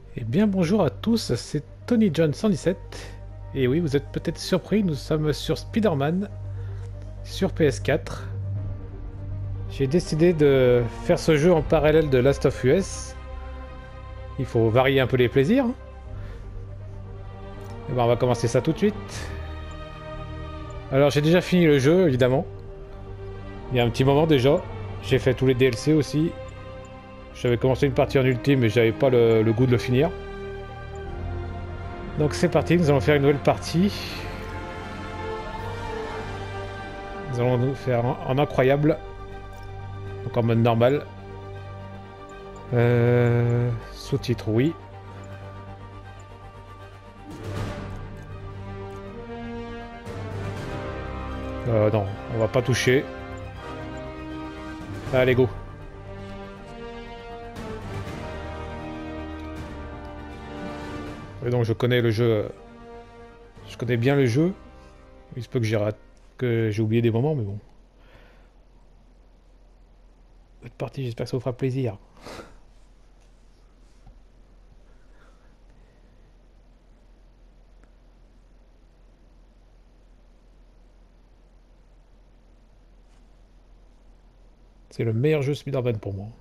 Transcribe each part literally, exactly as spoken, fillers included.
Eh bien bonjour à tous, c'est Tony John cent dix-sept. Et oui, vous êtes peut-être surpris, nous sommes sur Spider-Man, sur P S quatre. J'ai décidé de faire ce jeu en parallèle de Last of Us. Il faut varier un peu les plaisirs. Et ben on va commencer ça tout de suite. Alors j'ai déjà fini le jeu, évidemment. Il y a un petit moment déjà. J'ai fait tous les D L C aussi. J'avais commencé une partie en ultime mais j'avais pas le, le goût de le finir. Donc c'est parti, nous allons faire une nouvelle partie. Nous allons nous faire en, en incroyable. Donc en mode normal. Euh, Sous-titres, oui. Euh, non, on va pas toucher. Allez, go. Et donc je connais le jeu. Je connais bien le jeu. Il se peut que j'ai rat... que j'ai oublié des moments, mais bon. Votre partie, j'espère que ça vous fera plaisir. C'est le meilleur jeu Spider-Man pour moi.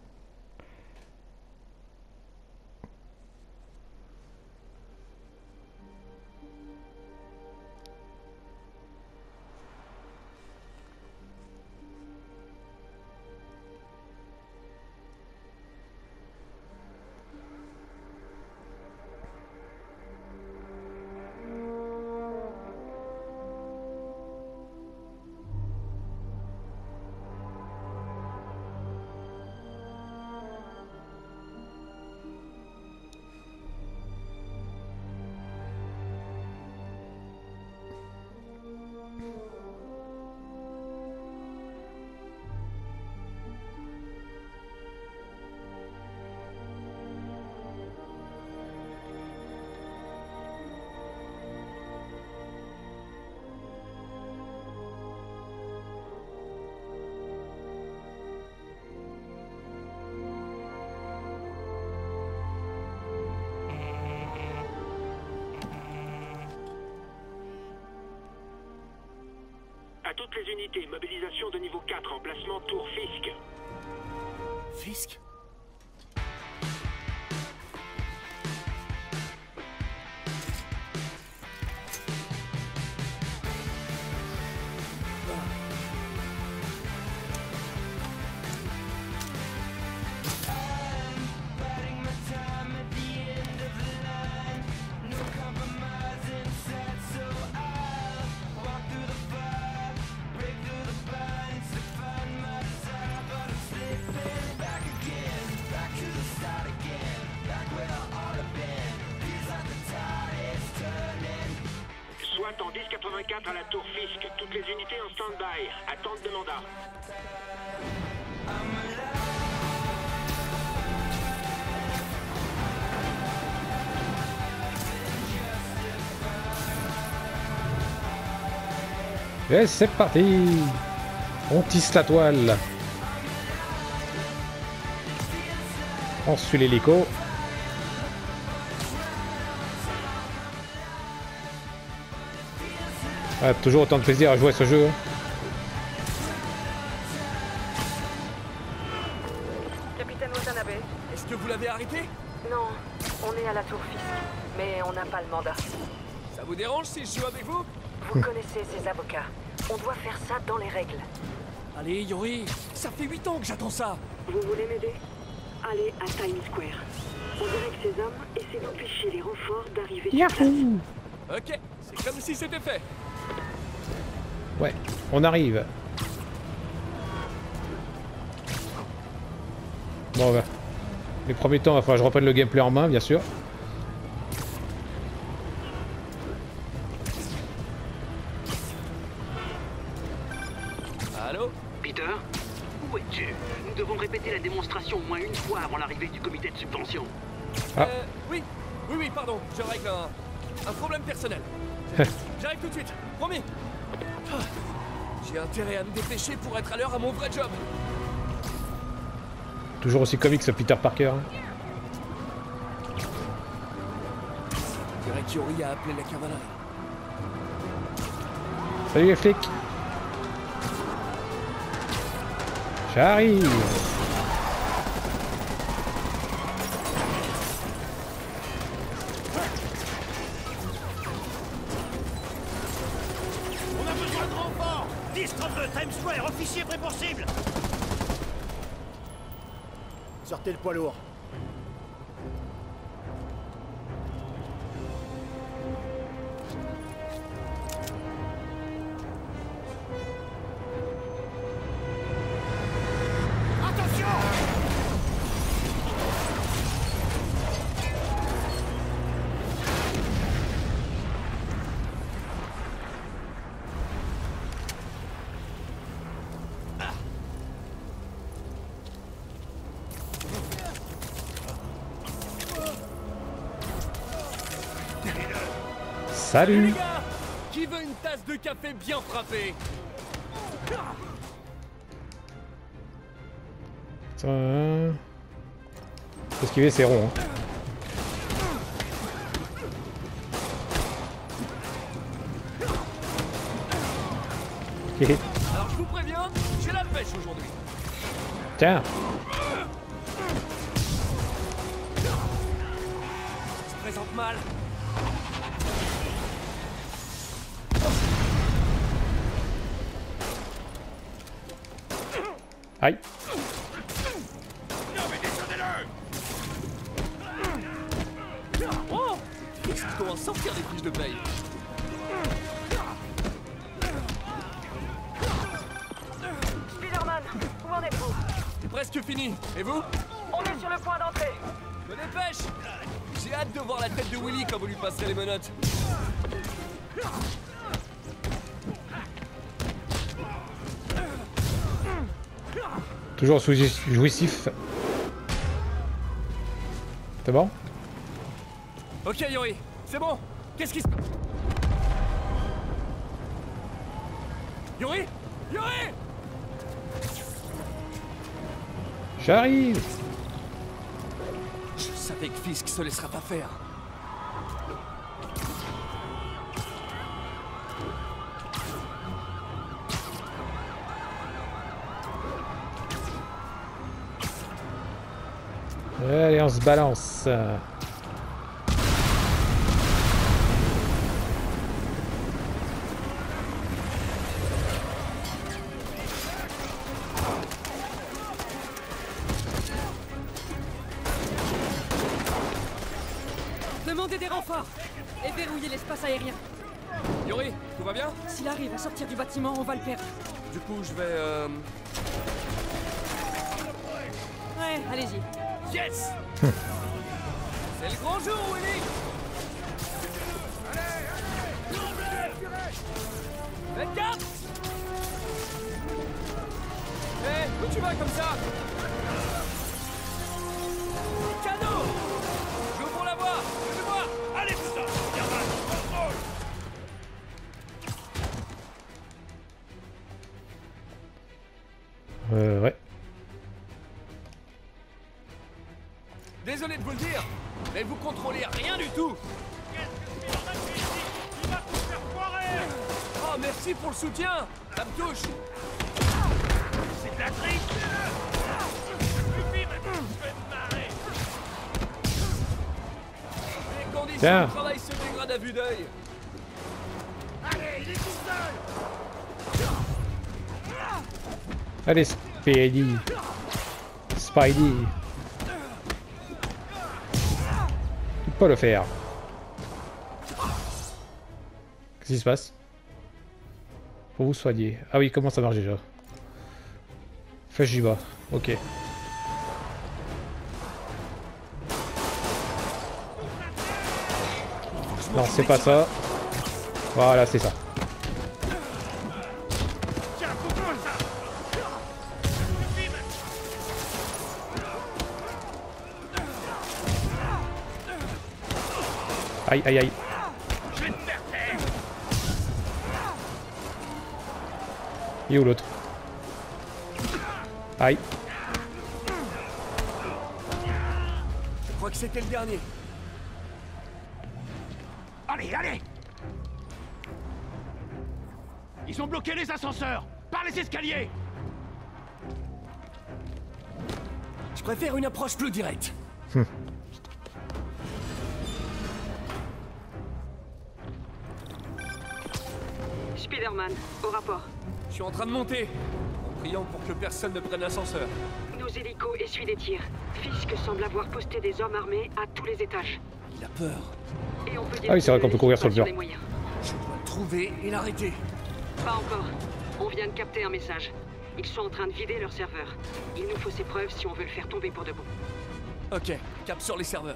À toutes les unités, mobilisation de niveau quatre, emplacement Tour Fisk. Fisk? En dix quatre-vingt-quatre à la Tour Fisk, toutes les unités en stand-by, attente de mandat. Et c'est parti. On tisse la toile. On suit l'hélico. Ah, toujours autant de plaisir à jouer à ce jeu. Capitaine Watanabe. Est-ce que vous l'avez arrêté? Non, on est à la Tour Fisk, mais on n'a pas le mandat. Ça vous dérange si je joue avec vous? Vous connaissez ces avocats. On doit faire ça dans les règles. Allez, Yori, ça fait huit ans que j'attends ça. Vous voulez m'aider? Allez à Times Square. On dirait que ces hommes essaient d'empêcher les renforts d'arriver sur place. Ok, c'est comme si c'était fait. Ouais, on arrive. Bon, bah, les premiers temps, il va falloir que je reprenne le gameplay en main, bien sûr. Allô? Peter? Où es-tu? Nous devons répéter la démonstration au moins une fois avant l'arrivée du comité de subvention. Ah. Euh, oui, oui, oui, pardon, je règle un, un problème personnel. J'arrive tout de suite, promis. Ah, j'ai intérêt à me dépêcher pour être à l'heure à mon vrai job. Toujours aussi comique ce Peter Parker. dirait qu'Yori a appelé la cavalerie. Salut les flics. J'arrive. On a besoin de renfort. dix trente-deux, Times Square, officier prêt pour cible. Sortez le poids lourd. Salut. Les gars, qui veut une tasse de café bien frappée? Putain. Faut esquiver, c'est rond. Hein. Alors je vous préviens, j'ai la pêche aujourd'hui. Tiens. Ça se présente mal. Aïe. Oh, il doit en sortir des fiches de paye. Spider-Man, où en êtes-vous? C'est presque fini. Et vous? On est sur le point d'entrée. Me dépêche. J'ai hâte de voir la tête de Willy quand vous lui passerez les menottes. Toujours sous jouissif. C'est bon? Ok Yori, c'est bon. Qu'est-ce qui se... Yori? Yori? J'arrive. Je savais que Fisk se laissera pas faire. Allez, on se balance. Demandez des renforts et verrouillez l'espace aérien. Yori, tout va bien? S'il arrive à sortir du bâtiment, on va le perdre. Du coup, je vais... Euh... Ouais, allez-y. Yes. C'est le grand jour, Willy. Faites gaffe. Hé, hey, où tu vas comme ça? Cadeau. J'ouvre la voie. Suivez-moi. Allez, putain, Spider-Man, contrôle. Euh, ouais. Désolé de vous le dire, mais vous contrôlez rien du tout. Qu'est-ce que Spider-Man fait ici? Il va tout faire foirer. Oh, merci pour le soutien. Ça me touche. C'est de la triche. Suffit maintenant, je vais me marrer. Les conditions Tiens. de travail se dégradent à vue d'œil. Allez, il est tout seul. Allez, Spidey. Spidey. Tu peux pas le faire. Qu'est-ce qui se passe? Pour vous soigner. Ah oui, comment ça marche déjà? Flèche du bas. Ok. Non, c'est pas ça. Voilà, c'est ça. Tiens, contrôle ça. Suffit maintenant. Aïe, aïe, aïe. Je vais te faire taire. Il est où l'autre? Aïe. Je crois que c'était le dernier. Allez, allez! Ils ont bloqué les ascenseurs! Par les escaliers! Je préfère une approche plus directe. Spider-Man, au rapport. Je suis en train de monter, en priant pour que personne ne prenne l'ascenseur. Nos hélicos essuient des tirs. Fisk semble avoir posté des hommes armés à tous les étages. Il a peur. Et on peut Ah oui, c'est vrai qu'on peut courir sur le mur. les moyens. Je dois le trouver et l'arrêter. Pas encore. On vient de capter un message. Ils sont en train de vider leur serveur. Il nous faut ces preuves si on veut le faire tomber pour de bon. Ok, cap sur les serveurs.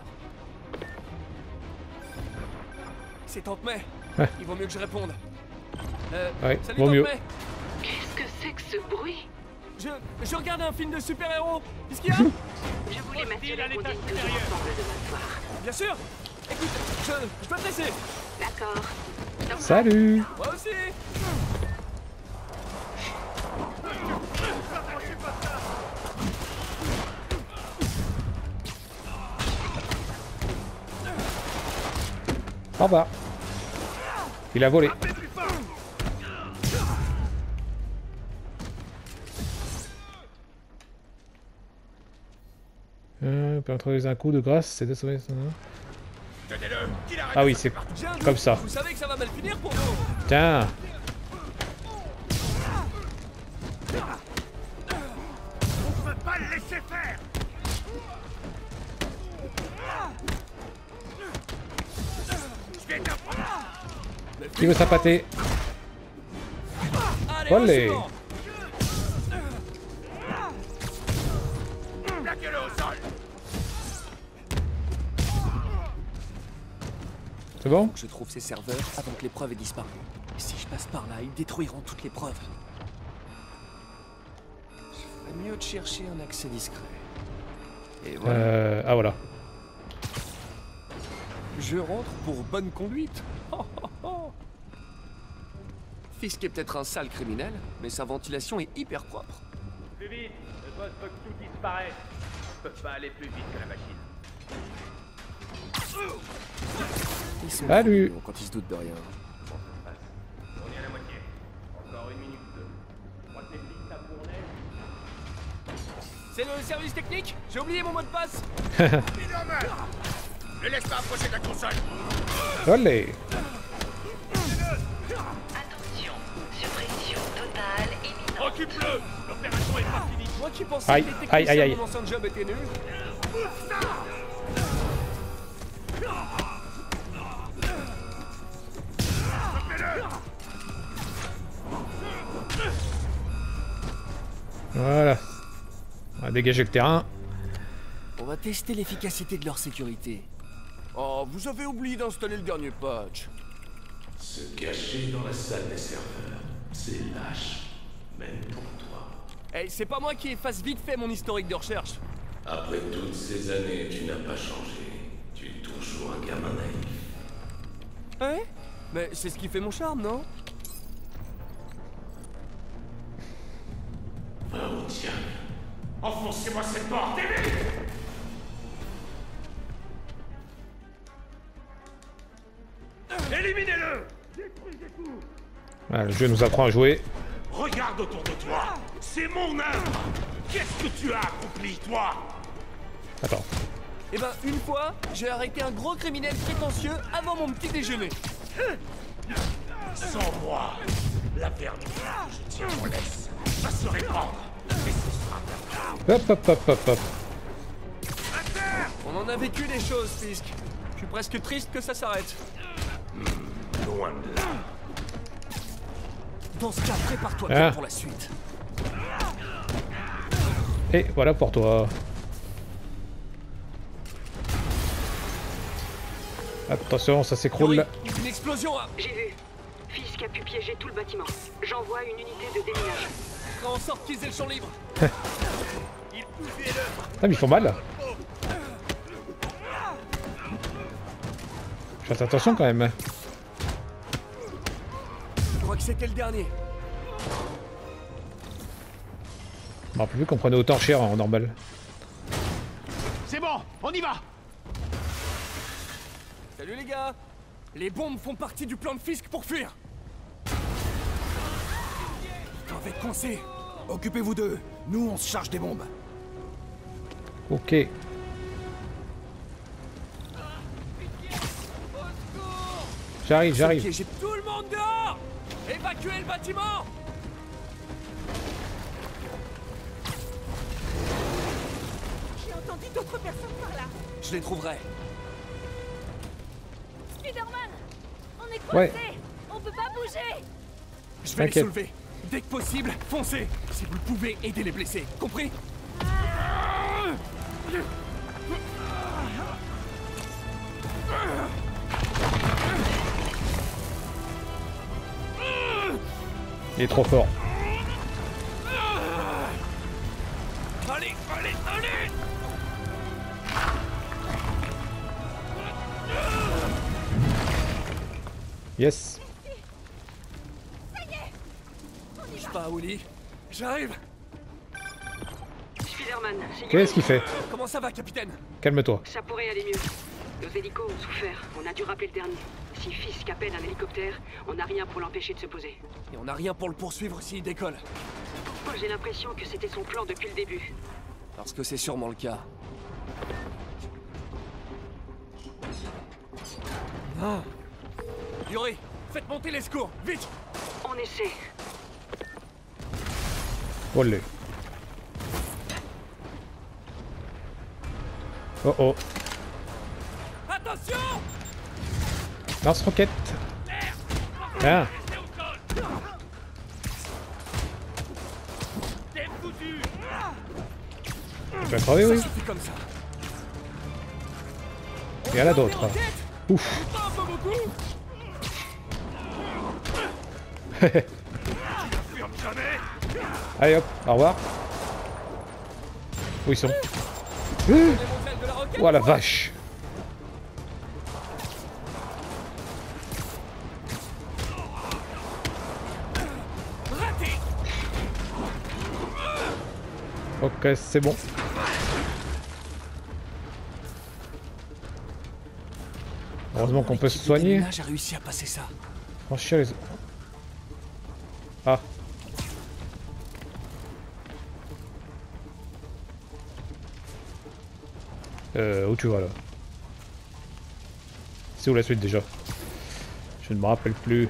C'est Tante May. Ouais. Il vaut mieux que je réponde. Euh, Ouais, salut vaut Tante mieux. May. Qu'est-ce que c'est que ce bruit? Je, je regarde un film de super-héros. Qu'est-ce qu'il y a? Je voulais m'assurer à qu'on l'étage dîne toujours supérieur. ensemble demain soir. Bien sûr. Écoute, je, je dois te laisser. D'accord. Donc, Salut. Moi aussi. Au revoir. Il a volé. Euh, peut introduire un coup de grâce, c'est désommé. Tenez-le! Qu'il arrête Ah de oui, se c'est battre. J'ai un doute. comme ça. Vous savez que ça va mal finir pour vous. Tiens. On peut pas le laisser faire! Je vais t'apprendre! Qui veut s'appâter? Allez, Olé. au suivant. Plaquez-le au sol! C'est bon? Je trouve ces serveurs avant que les preuves aient disparu. Si je passe par là, ils détruiront toutes les preuves. Je ferais mieux de chercher un accès discret. Et voilà. Euh... Ah voilà. Je rentre pour bonne conduite. Oh, oh, oh. Fisk est peut-être un sale criminel, mais sa ventilation est hyper propre. Plus vite! Le boss veut que tout disparaisse! Je peux pas aller plus vite que la machine. Ils sont Salut. trop mignons quand ils se doutent de rien. Comment ça se passe? On est à la moitié. Encore une minute deux. Je crois que les flics tapent pour neige. C'est le service technique? J'ai oublié mon mot de passe. Spider-Man! Ne laisse pas approcher de la console! Olé. Attention, suppression totale imminente. Occupe-le! L'opération est pas finie! Moi qui pensais Aïe, que les aïe, techniciens aïe, aïe. de mon ancien job étaient nuls. Voilà. On va dégager le terrain. On va tester l'efficacité de leur sécurité. Oh, vous avez oublié d'installer le dernier patch. Se cacher dans la salle des serveurs, c'est lâche, même pour toi. Hey, c'est pas moi qui efface vite fait mon historique de recherche. Après toutes ces années, tu n'as pas changé. Tu es toujours un gamin naïf. Ouais? Mais c'est ce qui fait mon charme, non? Va au diable. Enfoncez-moi cette porte, et vite! Éliminez-le! Détruisez tout! Voilà, le jeu nous apprend à jouer. Regarde autour de toi! C'est mon œuvre! Qu'est-ce que tu as accompli, toi? Attends. Eh ben, une fois, j'ai arrêté un gros criminel prétentieux avant mon petit déjeuner. Sans moi, la vermine que je tiens en laisse va se répandre. Et ce sera ta fin. Hop, hop, hop, hop, hop. On en a vécu des choses, Fisk. Je suis presque triste que ça s'arrête. Loin de là. Dans ce cas, prépare-toi Ah. bien pour la suite. Et voilà pour toi. Attention, ça s'écroule. Yuri, une explosion à... J'ai vu. Fisk a pu piéger tout le bâtiment. J'envoie une unité de déminage. Ferai en sorte qu'ils aient le champ libre. Il poussait l'œuvre. Ah, mais ils font mal. Faites attention quand même. Je crois que c'était le dernier. Je me rappelle plus qu'on prenait autant cher en normal. C'est bon, on y va. Salut les gars. Les bombes font partie du plan de Fisk pour fuir. Ils doivent être coincés. Occupez-vous d'eux. Nous, on se charge des bombes. Ok. J'arrive, j'arrive. J'ai tout le monde dehors. Évacuez le bâtiment. J'ai entendu d'autres personnes par là. Je les trouverai. Spider-Man, on est Ouais. coincés. On peut pas bouger. Je vais les T'inquiète. soulever. Dès que possible, foncez. Si vous le pouvez, aidez les blessés. Compris? Il est trop fort. Allez, allez, allez! Yes. Bouge pas, Willy. J'arrive. Spider-Man, c'est Qu'est-ce qu'il fait? Comment ça va, capitaine? Calme-toi. Ça pourrait aller mieux. Nos hélicos ont souffert. On a dû rappeler le dernier. Si Fisk appelle un hélicoptère, on n'a rien pour l'empêcher de se poser. Et on n'a rien pour le poursuivre s'il décolle. Pourquoi j'ai l'impression que c'était son plan depuis le début? Parce que c'est sûrement le cas. Ah. Yuri, faites monter les secours, vite! On essaie. Olé. Oh oh. Attention! Lance-roquette. Ah. Tu vas crever, oui. Ça suffit comme ça. Il y en a d'autres. Ouf. Pas un peu beaucoup? Allez hop, au revoir. Où ils sont? Les modèles de la roquette? Oh la vache. Raté! Ok, c'est bon. Heureusement qu'on peut se soigner. J'ai réussi à passer ça. Franchir les... Ah. Euh, où tu vas là? C'est où la suite déjà? Je ne me rappelle plus.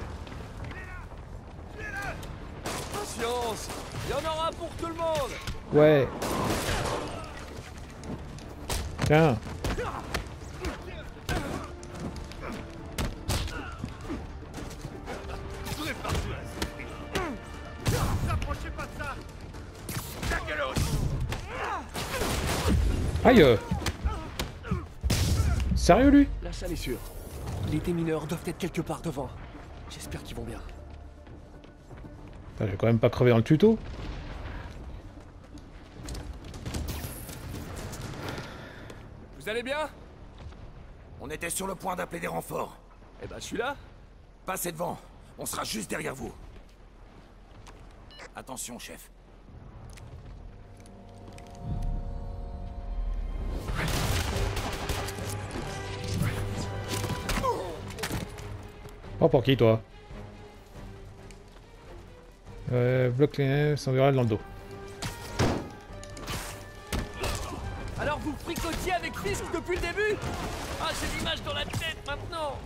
Patience! Il y en aura pour tout le monde! Ouais. Tiens. Aïe. euh. Sérieux lui? La salle est sûre. Les démineurs doivent être quelque part devant. J'espère qu'ils vont bien. Putain, je vais quand même pas crever dans le tuto. Vous allez bien? On était sur le point d'appeler des renforts. Eh ben, je suis là. Passez devant. On sera juste derrière vous. Attention, chef. Oh, pour qui toi? Euh, bloque les sans virale dans le dos. Alors vous fricotiez avec Fisk depuis le début? Ah, j'ai l'image dans la tête maintenant.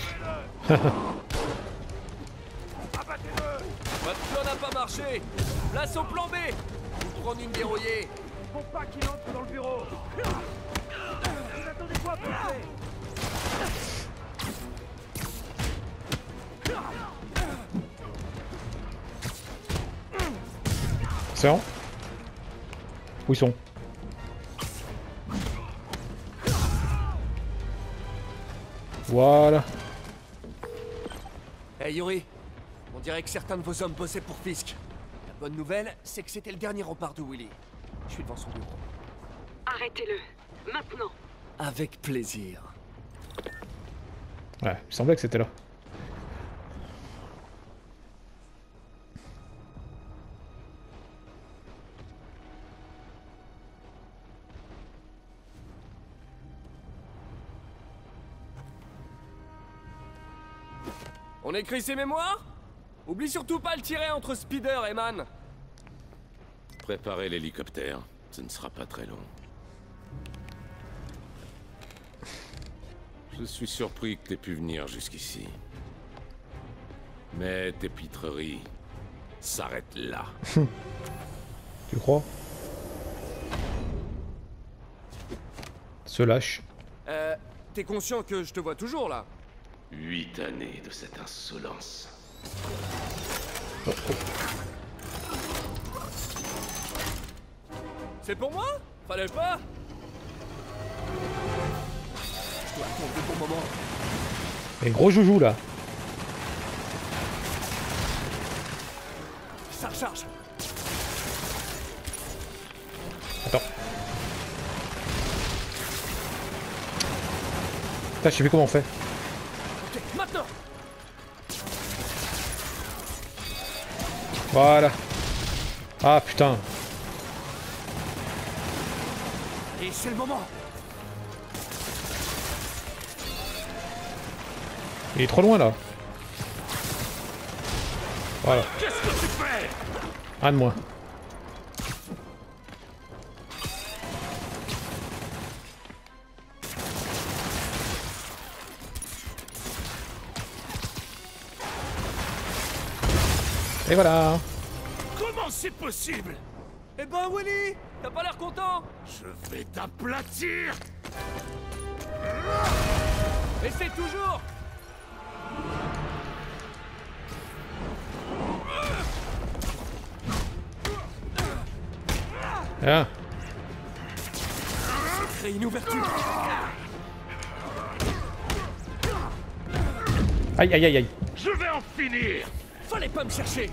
Votre plan n'a pas marché. Place au plan B. Vous prenez une dérouillée. Faut pas qu'il entre dans le bureau. Vous attendez quoi, pensez? C'est bon? Où ils sont? Voilà. Hey Yuri, on dirait que certains de vos hommes bossaient pour Fisk. La bonne nouvelle, c'est que c'était le dernier rempart de Willy. Je suis devant son bureau. Arrêtez-le. Maintenant. Avec plaisir. Ouais, il semblait que c'était là. On écrit ses mémoires? Oublie surtout pas le tirer entre Speeder et Man. Préparez l'hélicoptère, ce ne sera pas très long. Je suis surpris que t'aies pu venir jusqu'ici. Mais tes pitreries s'arrêtent là. Tu crois? Se lâche. Euh, t'es conscient que je te vois toujours là? Huit années de cette insolence. C'est pour moi? Fallait pas? Je dois attendre le bon moment. Et gros joujou là. Ça recharge. Attends. Putain, je sais plus comment on fait. Ok, maintenant. Voilà. Ah putain. Et c'est le moment. Il est trop loin là. Voilà. Qu'est-ce que tu fais? Un de moins. Et voilà. Comment c'est possible? Eh ben Willy, t'as pas l'air content? Je vais t'aplatir. Essaie toujours. Ah. Crée une ouverture. Aïe aïe aïe aïe. Je vais en finir. Fallait pas me chercher.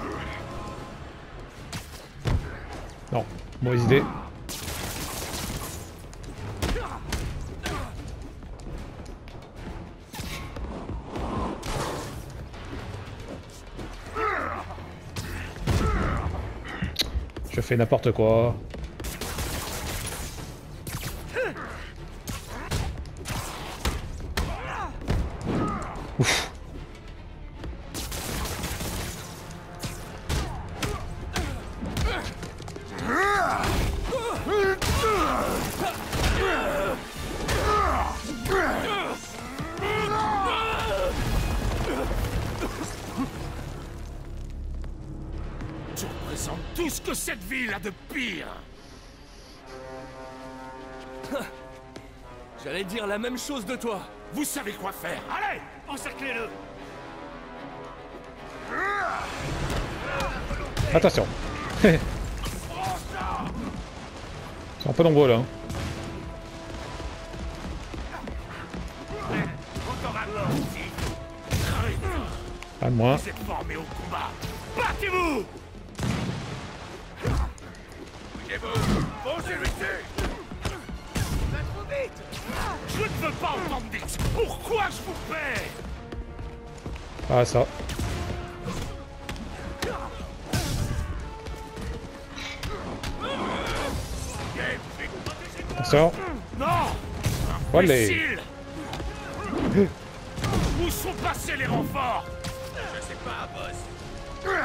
Non, mauvaise idée. Je fais n'importe quoi. Ouf. Tu représentes tout ce que cette ville a de pire. J'allais dire la même chose de toi. Vous savez quoi faire. Allez, encerclez-le. Attention. Ils sont un peu nombreux là. Encore un mort ici. Pas de moins. Vous êtes formés au combat. Battez-vous. Bougez-vous. Posez-lui dessus. Va trop vite. Je ne veux pas entendre d'X. Pourquoi je vous paie? Ah ça. Attention. Non. Voilà. Imbécile. Où sont passés les renforts? Je sais pas, boss.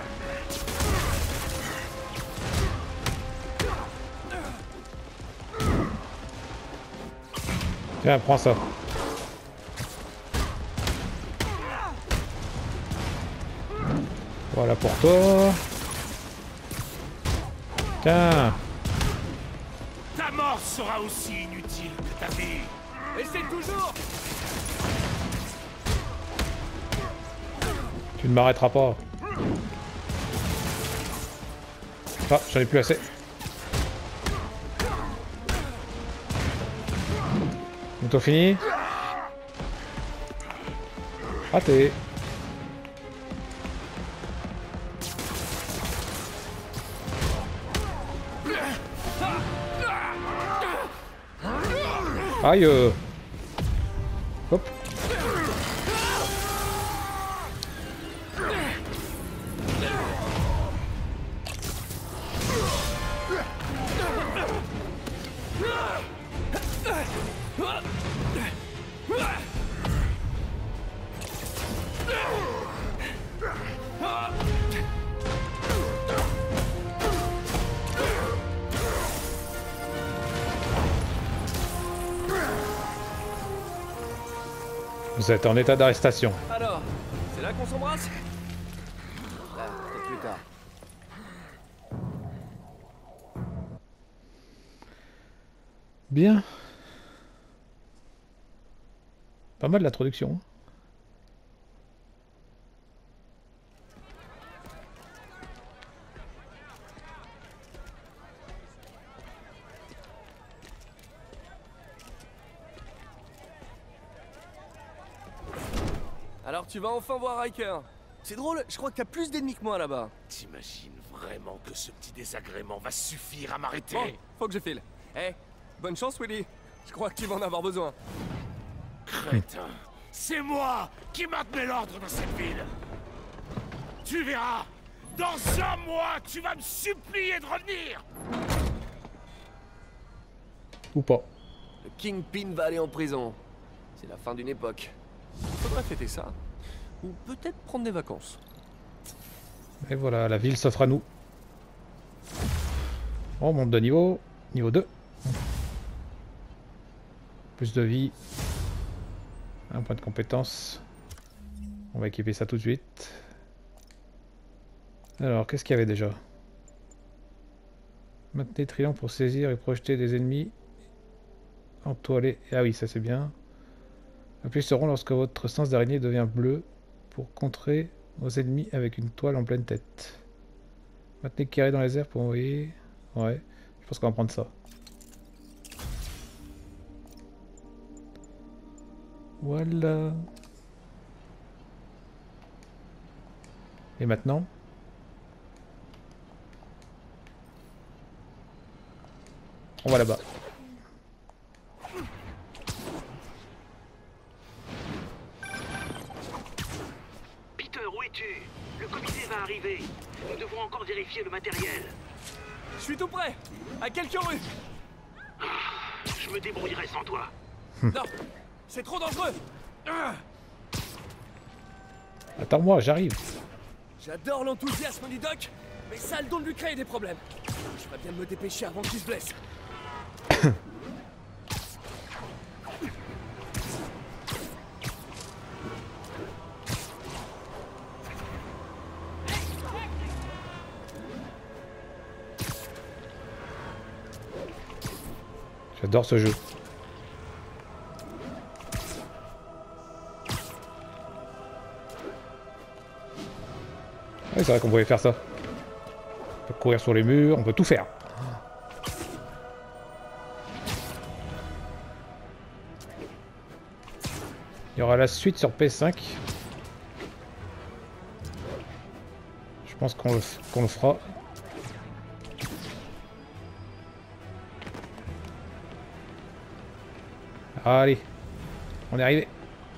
Tiens, prends ça. Voilà pour toi. Tiens. Ta mort sera aussi inutile que ta vie. Essaie toujours. Tu ne m'arrêteras pas. Ah, j'en ai plus assez. Bientôt fini. Raté. Aïe. euh. Hop. Vous êtes en état d'arrestation. Alors, c'est là qu'on s'embrasse? Là, peut-être plus tard. Bien. Pas mal l'introduction. Alors tu vas enfin voir Riker. C'est drôle, je crois que t'as plus d'ennemis que moi là-bas. T'imagines vraiment que ce petit désagrément va suffire à m'arrêter? Bon, faut que je file. Eh, bonne chance Willy. Je crois que tu vas en avoir besoin. Crétin, c'est moi qui maintenais l'ordre dans cette ville. Tu verras, dans un mois, tu vas me supplier de revenir. Ou pas. Le Kingpin va aller en prison. C'est la fin d'une époque. Faudrait fêter ça. Ou peut-être prendre des vacances. Et voilà, la ville s'offre à nous. On monte de niveau. Niveau deux. Plus de vie. Un point de compétence. On va équiper ça tout de suite. Alors, qu'est-ce qu'il y avait déjà? Maintenez triangle pour saisir et projeter des ennemis entoilés. Ah oui, ça c'est bien. Appuyez sur rond lorsque votre sens d'araignée devient bleu pour contrer vos ennemis avec une toile en pleine tête. Maintenez carré dans les airs pour envoyer... Ouais, je pense qu'on va prendre ça. Voilà. Et maintenant? On va là-bas. Peter, où es-tu? Le comité va arriver. Nous devons encore vérifier le matériel. Je suis tout prêt. À quelques rues. Je me débrouillerai sans toi. Non, c'est trop dangereux. Ah, Attends-moi, j'arrive. j'adore l'enthousiasme du doc, mais ça a le don de lui créer des problèmes. Je ferais bien de me dépêcher avant qu'il se blesse. J'adore ce jeu. Ouais, c'est vrai qu'on pouvait faire ça. On peut courir sur les murs, on peut tout faire. Il y aura la suite sur P S cinq. Je pense qu'on le, qu'on le fera. Allez, on est arrivé.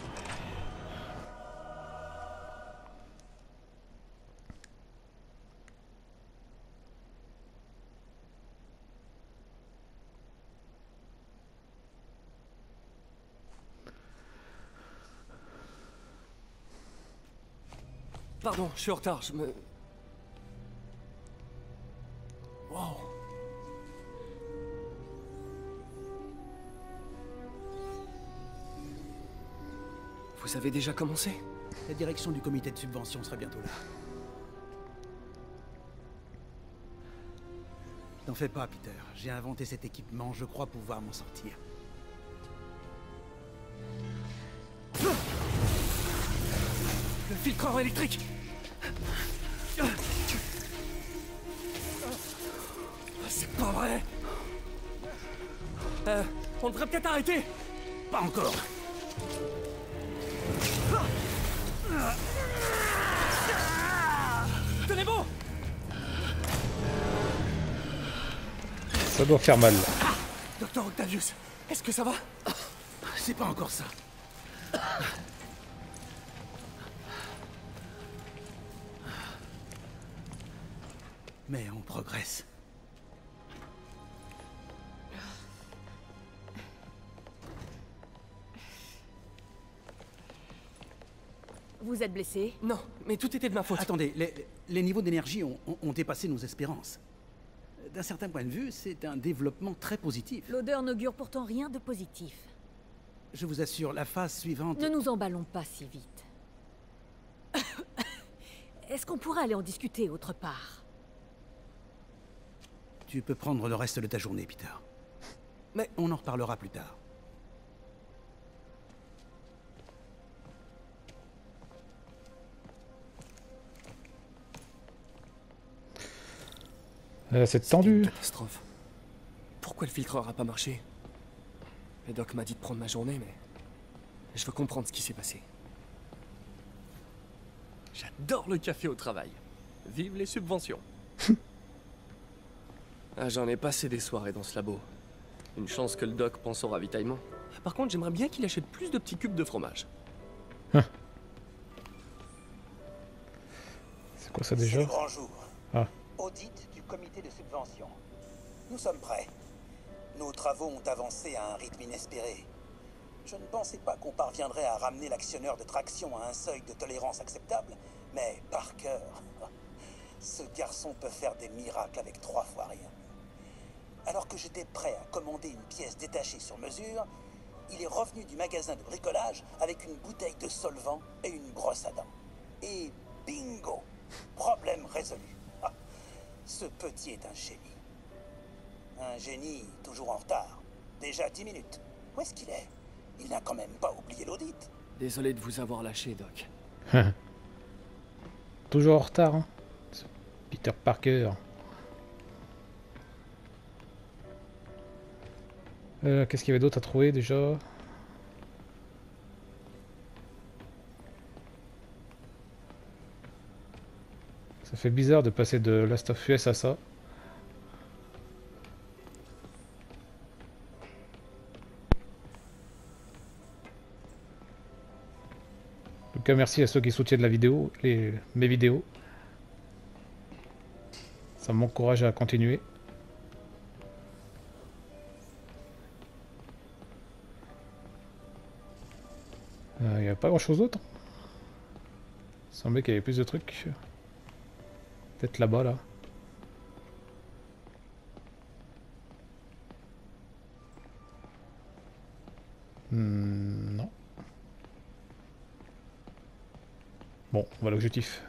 Pardon, je suis en retard, je me... Wow. Vous avez déjà commencé? La direction du comité de subvention sera bientôt là. T'en fais pas, Peter. J'ai inventé cet équipement, je crois pouvoir m'en sortir. Le filtreur électrique. C'est pas vrai. Euh, on devrait peut-être arrêter. Pas encore. Tenez bon. Ça doit faire mal. Docteur Octavius, est-ce que ça va? C'est pas encore ça. Mais on progresse. Vous êtes blessé? Non, mais tout était de ma faute. Attendez, les, les niveaux d'énergie ont, ont, ont dépassé nos espérances. D'un certain point de vue, c'est un développement très positif. L'odeur n'augure pourtant rien de positif. je vous assure, la phase suivante... Ne nous emballons pas si vite. Est-ce qu'on pourrait aller en discuter autre part? Tu peux prendre le reste de ta journée, Peter. Mais on en reparlera plus tard. Euh, c'est tendu. Une catastrophe. Pourquoi le filtreur a pas marché? Le doc m'a dit de prendre ma journée, mais je veux comprendre ce qui s'est passé. J'adore le café au travail. Vive les subventions. Ah, j'en ai passé des soirées dans ce labo. Une chance que le doc pense au ravitaillement. Par contre, j'aimerais bien qu'il achète plus de petits cubes de fromage. Hein. C'est quoi ça déjà? C'est le grand jour. Ah. Audit du comité de subvention. Nous sommes prêts. Nos travaux ont avancé à un rythme inespéré. Je ne pensais pas qu'on parviendrait à ramener l'actionneur de traction à un seuil de tolérance acceptable, mais Parker, ce garçon peut faire des miracles avec trois fois rien. Alors que j'étais prêt à commander une pièce détachée sur mesure, il est revenu du magasin de bricolage avec une bouteille de solvant et une brosse à dents. Et bingo! Problème résolu. Ah, ce petit est un génie. Un génie toujours en retard. Déjà dix minutes. Où est-ce qu'il est? Il n'a quand même pas oublié l'audit. Désolé de vous avoir lâché, Doc. Toujours en retard, hein. Peter Parker. Euh, Qu'est-ce qu'il y avait d'autre à trouver déjà? Ça fait bizarre de passer de Last of Us à ça. En tout cas, merci à ceux qui soutiennent la vidéo, les, mes vidéos. Ça m'encourage à continuer. Il euh, n'y a pas grand chose d'autre. Il semblait qu'il y avait plus de trucs. Peut-être là-bas, là. Hmm, non. Bon, on va à l'objectif.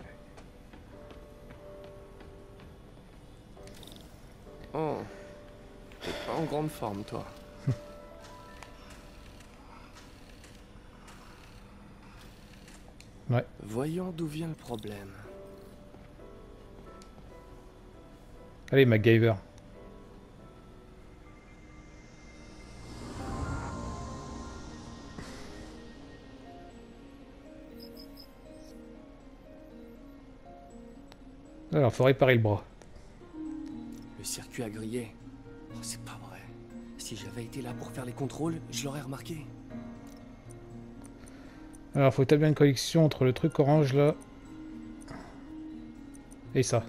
Oh, t'es pas en grande forme, toi. Ouais. Voyons d'où vient le problème. Allez, MacGyver. Alors, faut réparer le bras. Le circuit a grillé. Oh, c'est pas vrai. Si j'avais été là pour faire les contrôles, je l'aurais remarqué. Alors, faut établir une connexion entre le truc orange là et ça.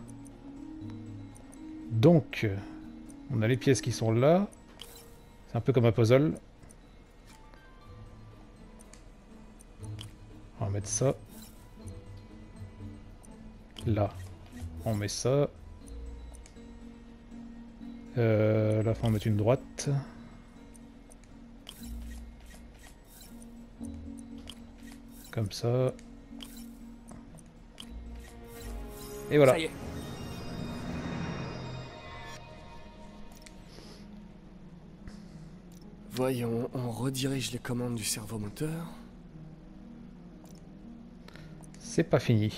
Donc, on a les pièces qui sont là. C'est un peu comme un puzzle. On va mettre ça. Là. On met ça. Euh, là, faut en mettre une droite. Comme ça. Et voilà. Ça y est. Voyons, on redirige les commandes du servomoteur. C'est pas fini.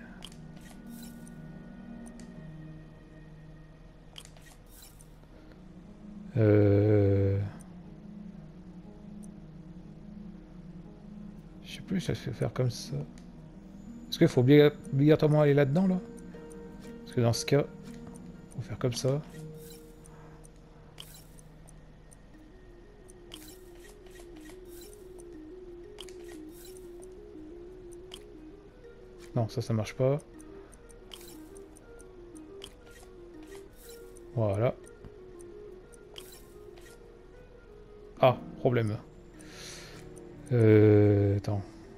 Euh... Je sais plus, ça se fait faire comme ça. Est-ce qu'il faut oblig- obligatoirement aller là-dedans, là? Parce que dans ce cas, faut faire comme ça. Non, ça, ça marche pas. Voilà. Ah, problème. Euh... Attends.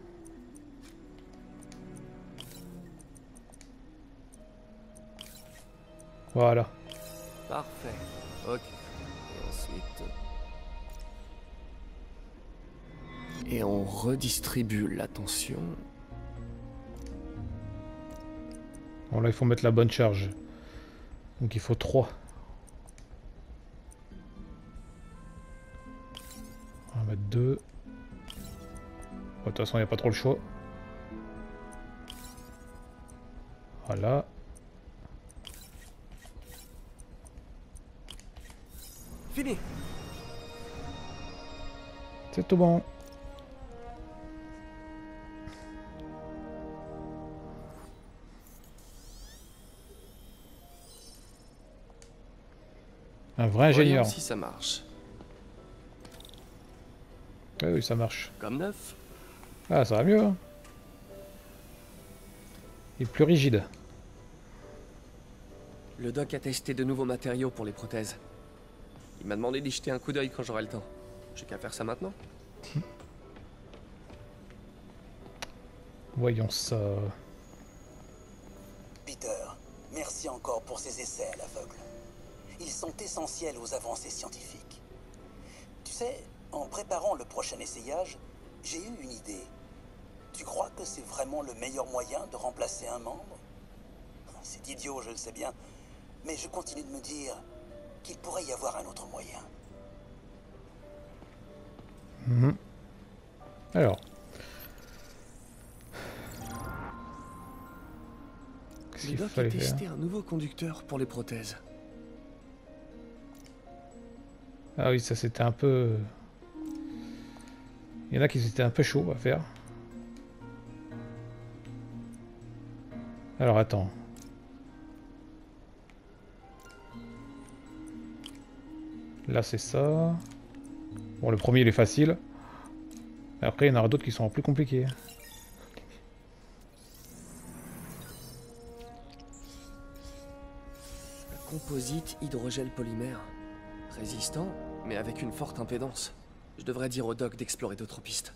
Voilà. Parfait. Ok. Et ensuite... Et on redistribue la tension. Bon là il faut mettre la bonne charge. Donc il faut trois. On va mettre deux. De toute façon il n'y a pas trop le choix. Voilà. Fini. C'est tout bon. Un vrai ingénieur. Voyons si ça marche. Oui, oui, ça marche. Comme neuf. Ah, ça va mieux. Hein. Il est plus rigide. Le doc a testé de nouveaux matériaux pour les prothèses. Il m'a demandé d'y jeter un coup d'œil quand j'aurai le temps. J'ai qu'à faire ça maintenant. Voyons ça. Peter, merci encore pour ces essais à l'aveugle. Ils sont essentiels aux avancées scientifiques. Tu sais, en préparant le prochain essayage, j'ai eu une idée. Tu crois que c'est vraiment le meilleur moyen de remplacer un membre? C'est idiot, je le sais bien, mais je continue de me dire qu'il pourrait y avoir un autre moyen. Mmh. Alors. Qu'est-ce Le qu'il doc a fallait testé faire? un nouveau conducteur pour les prothèses. Ah oui, ça c'était un peu... Il y en a qui étaient un peu chauds à faire. Alors attends. Là c'est ça. Bon, le premier il est facile. Après il y en aura d'autres qui sont plus compliqués. Composite hydrogel polymère. Résistant, mais avec une forte impédance. Je devrais dire au doc d'explorer d'autres pistes.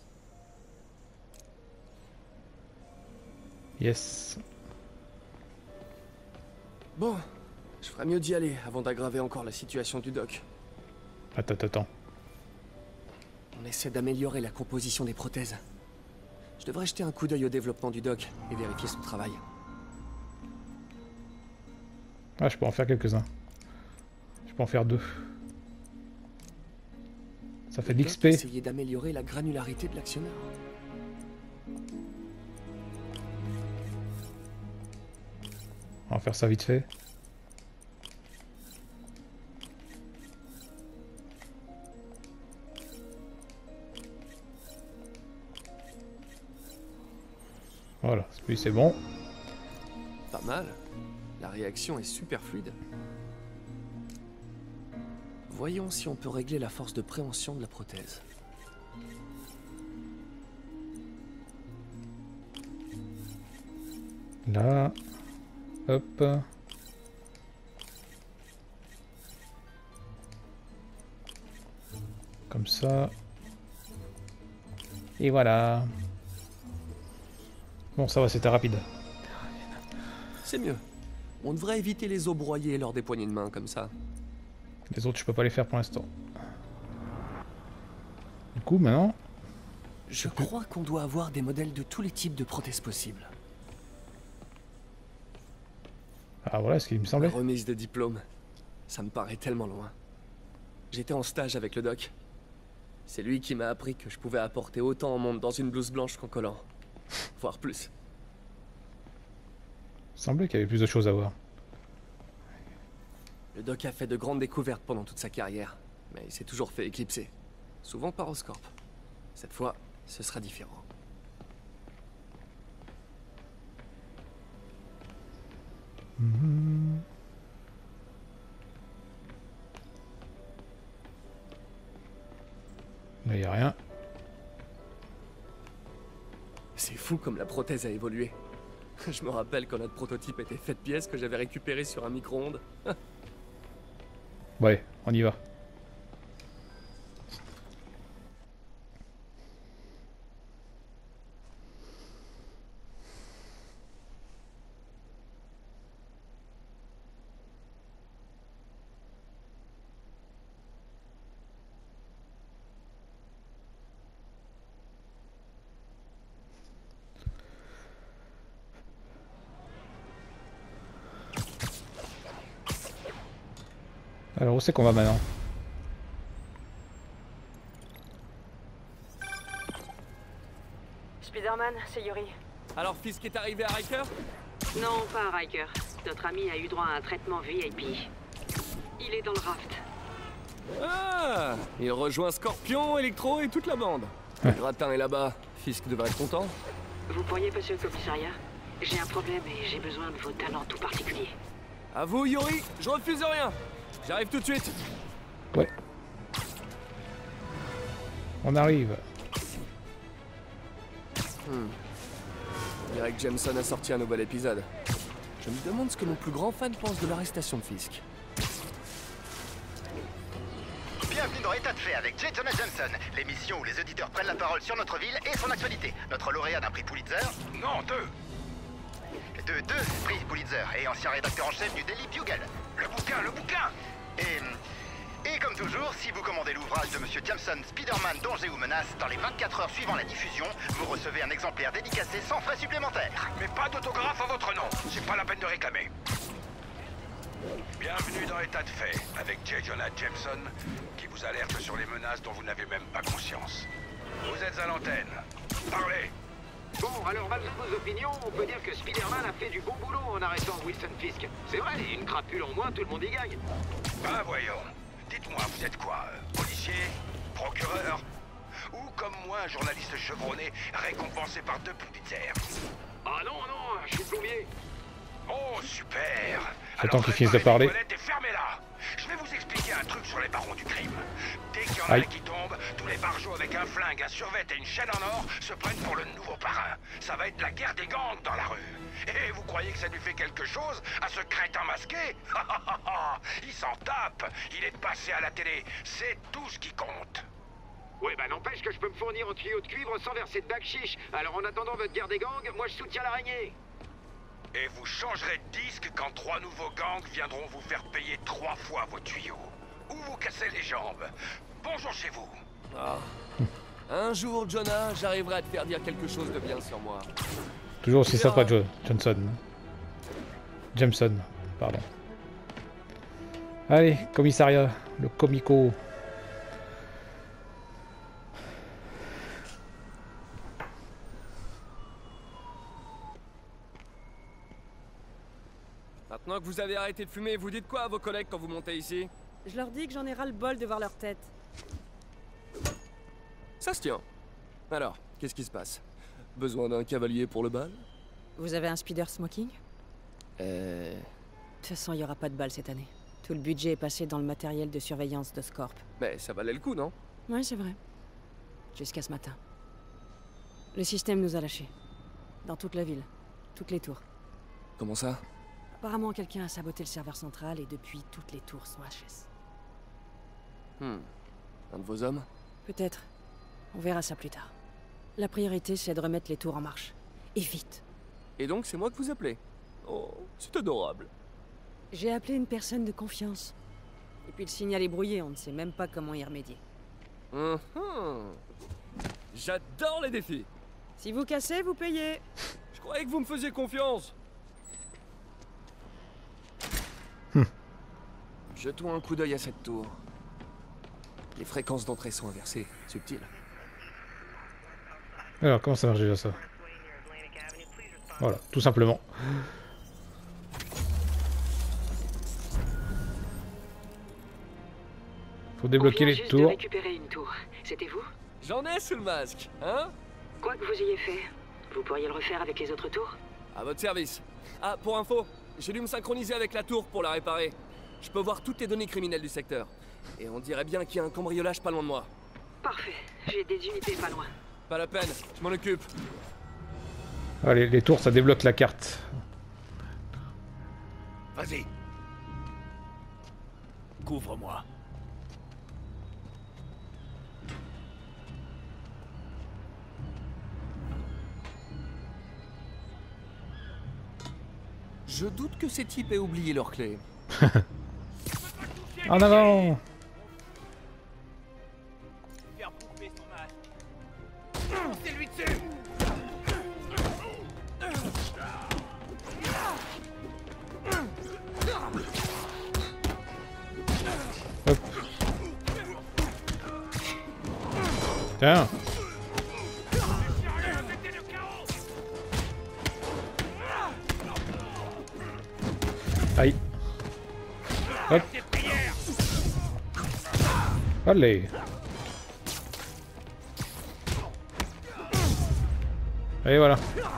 Yes. Bon, je ferais mieux d'y aller avant d'aggraver encore la situation du doc. Attends, attends, attends. On essaie d'améliorer la composition des prothèses. Je devrais jeter un coup d'œil au développement du doc et vérifier son travail. Ah, je peux en faire quelques-uns. Je peux en faire deux. Ça fait de l'X P. Essayer d'améliorer la granularité de l'actionneur. On va faire ça vite fait. Voilà, celui c'est bon. Pas mal. La réaction est super fluide. Voyons si on peut régler la force de préhension de la prothèse. Là. Hop. Comme ça. Et voilà. Bon, ça va, c'était rapide. C'est mieux. On devrait éviter les os broyés lors des poignées de main comme ça. Les autres, je peux pas les faire pour l'instant. Du coup, maintenant... Je crois qu'on doit avoir des modèles de tous les types de prothèses possibles. Ah voilà ce qu'il me semblait. La remise de diplôme. Ça me paraît tellement loin. J'étais en stage avec le doc. C'est lui qui m'a appris que je pouvais apporter autant au monde dans une blouse blanche qu'en collant. Voire plus. Il semblait qu'il y avait plus de choses à voir. Le doc a fait de grandes découvertes pendant toute sa carrière, mais il s'est toujours fait éclipser. Souvent par Oscorp. Cette fois, ce sera différent. Mmh. Là, il n'y a rien. C'est fou comme la prothèse a évolué. Je me rappelle quand notre prototype était fait de pièces que j'avais récupéré sur un micro-ondes. Ouais, on y va. Alors où c'est qu'on va maintenant? Spider-Man, c'est Yuri. Alors Fisk est arrivé à Riker? Non, pas à Riker. Notre ami a eu droit à un traitement V I P. Il est dans le raft. Ah, il rejoint Scorpion, Electro et toute la bande. Le gratin est là-bas. Fisk devrait être content. Vous pourriez passer au commissariat? J'ai un problème et j'ai besoin de vos talents tout particuliers. À vous, Yuri, je refuse rien. J'arrive tout de suite. Ouais. On arrive. Hmm. Je dirais que Jameson a sorti un nouvel épisode. Je me demande ce que mon plus grand fan pense de l'arrestation de Fisk. Bienvenue dans État de fait avec J. Jonah Jameson, l'émission où les auditeurs prennent la parole sur notre ville et son actualité. Notre lauréat d'un prix Pulitzer... Non, deux De deux prix Pulitzer et ancien rédacteur en chef du Daily Bugle. Le bouquin, le bouquin Et... Et comme toujours, si vous commandez l'ouvrage de Monsieur Jameson, Spider-Man, Danger ou Menace, dans les vingt-quatre heures suivant la diffusion, vous recevez un exemplaire dédicacé sans frais supplémentaires. Mais pas d'autographe à votre nom, c'est pas la peine de réclamer. Bienvenue dans État de fait, avec J. Jonah Jameson, qui vous alerte sur les menaces dont vous n'avez même pas conscience. Vous êtes à l'antenne. Parlez. Bon, alors malgré vos opinions, on peut dire que Spider-Man a fait du bon boulot en arrêtant Wilson Fisk. C'est vrai, une crapule en moins, tout le monde y gagne. Ben voyons. Dites-moi, vous êtes quoi euh, policier? Procureur? Ou comme moi, un journaliste chevronné, récompensé par deux Pulitzer? Ah non, non, je suis plombier. Oh, super. J'attends qu'il finisse de parler. Et fermez-la. Je vais vous expliquer un truc sur les barons du crime. Dès qu'il y en a un qui tombe, tous les barjots avec un flingue, un survêt et une chaîne en or se prennent pour le nouveau parrain. Ça va être la guerre des gangs dans la rue. Et vous croyez que ça lui fait quelque chose à ce crétin masqué? Il s'en tape. Il est passé à la télé. C'est tout ce qui compte. Ouais, bah n'empêche que je peux me fournir en tuyau de cuivre sans verser de bakshish. Alors en attendant votre guerre des gangs, moi je soutiens l'araignée. Et vous changerez de disque quand trois nouveaux gangs viendront vous faire payer trois fois vos tuyaux. Ou vous casser les jambes. Bonjour chez vous. Ah. Un jour, Jonah, j'arriverai à te faire dire quelque chose de bien sur moi. Toujours aussi sympa, Joe Johnson. Jameson, pardon. Allez, commissariat, le comico. Maintenant que vous avez arrêté de fumer, vous dites quoi à vos collègues quand vous montez ici? Je leur dis que j'en ai ras le bol de voir leur tête. Ça se tient. Alors, qu'est-ce qui se passe? Besoin d'un cavalier pour le bal? Vous avez un speeder smoking? Euh... De toute façon, il n'y aura pas de bal cette année. Tout le budget est passé dans le matériel de surveillance de Scorp. Mais ça valait le coup, non? Ouais, c'est vrai. Jusqu'à ce matin. Le système nous a lâchés. Dans toute la ville. Toutes les tours. Comment ça? Apparemment, quelqu'un a saboté le serveur central et depuis, toutes les tours sont H S. Hmm. Un de vos hommes? Peut-être. On verra ça plus tard. La priorité, c'est de remettre les tours en marche. Et vite. Et donc, c'est moi que vous appelez? Oh, c'est adorable. J'ai appelé une personne de confiance. Et puis le signal est brouillé, on ne sait même pas comment y remédier. Hum, hum. J'adore les défis. Si vous cassez, vous payez. Je croyais que vous me faisiez confiance. Hum. Jetons un coup d'œil à cette tour. Les fréquences d'entrée sont inversées. Subtil. Alors, comment ça marche déjà ça? Voilà, tout simplement. Faut débloquer les juste tours. De récupérer une tour. C'était vous? J'en ai sous le masque, hein? Quoi que vous ayez fait, vous pourriez le refaire avec les autres tours? À votre service. Ah, pour info, j'ai dû me synchroniser avec la tour pour la réparer. Je peux voir toutes les données criminelles du secteur. Et on dirait bien qu'il y a un cambriolage pas loin de moi. Parfait. J'ai des unités pas loin. Pas la peine, je m'en occupe. Allez, les tours, ça débloque la carte. Vas-y. Couvre-moi. Je doute que ces types aient oublié leurs clés. En avant! C'est lui dessus. Tiens. Aïe. Hop. Allez. Et voilà.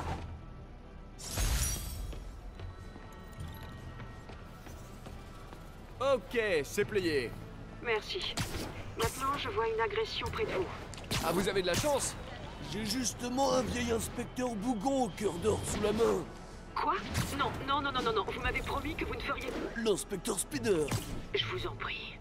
Ok, c'est plié. Merci. Maintenant, je vois une agression près de vous. Ah, vous avez de la chance? J'ai justement un vieil inspecteur bougon au cœur d'or sous la main. Quoi? Non, non, non, non, non, non. Vous m'avez promis que vous ne feriez... L'inspecteur Spider. Je vous en prie.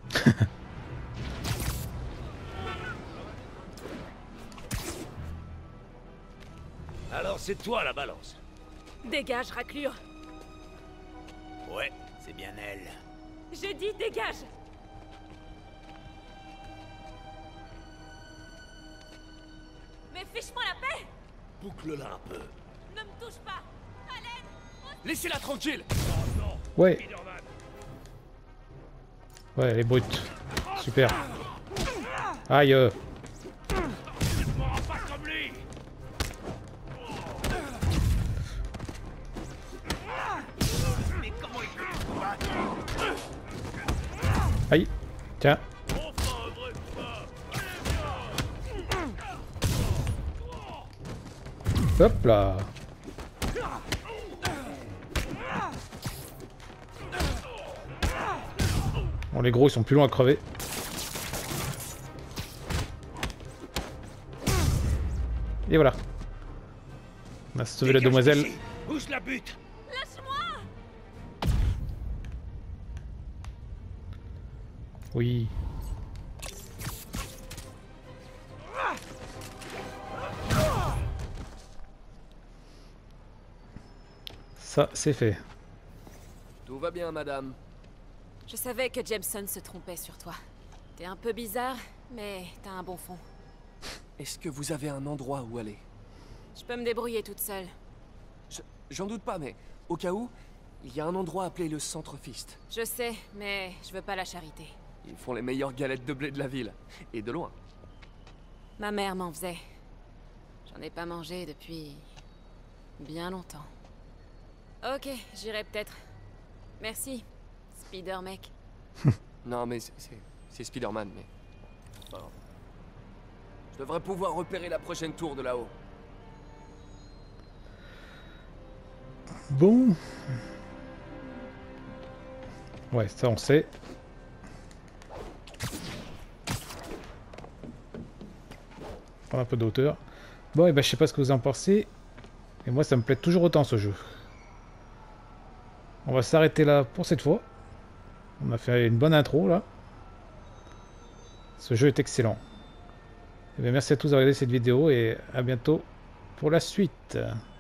Alors c'est toi la balance. Dégage, raclure. Ouais, c'est bien elle. J'ai dit dégage. Mais fiche-moi la paix. Boucle-la un peu. Ne me touche pas. Allen. Laissez-la tranquille. Ouais. Ouais, elle est brute. Super. Aïe. euh. Aïe. Tiens. Hop là. Bon, les gros ils sont plus loin à crever. Et voilà. On a sauvé la demoiselle. Bouge la butte. Lâche-moi. Oui. Ça, c'est fait. Tout va bien, madame. Je savais que Jameson se trompait sur toi. T'es un peu bizarre, mais t'as un bon fond. Est-ce que vous avez un endroit où aller? Je peux me débrouiller toute seule. J'en doute pas, mais au cas où, il y a un endroit appelé le Centre Fist. Je sais, mais je veux pas la charité. Ils font les meilleures galettes de blé de la ville. Et de loin. Ma mère m'en faisait. J'en ai pas mangé depuis... bien longtemps. Ok, j'irai peut-être. Merci, Spider-Mec. Non, mais c'est... c'est Spider-Man, mais... Enfin, je devrais pouvoir repérer la prochaine tour de là-haut. Bon. Ouais, ça on sait. Prendre un peu de hauteur. Bon, et ben je sais pas ce que vous en pensez. Et moi ça me plaît toujours autant ce jeu. On va s'arrêter là pour cette fois. On a fait une bonne intro là. Ce jeu est excellent. Et bien, merci à tous d'avoir regardé cette vidéo et à bientôt pour la suite.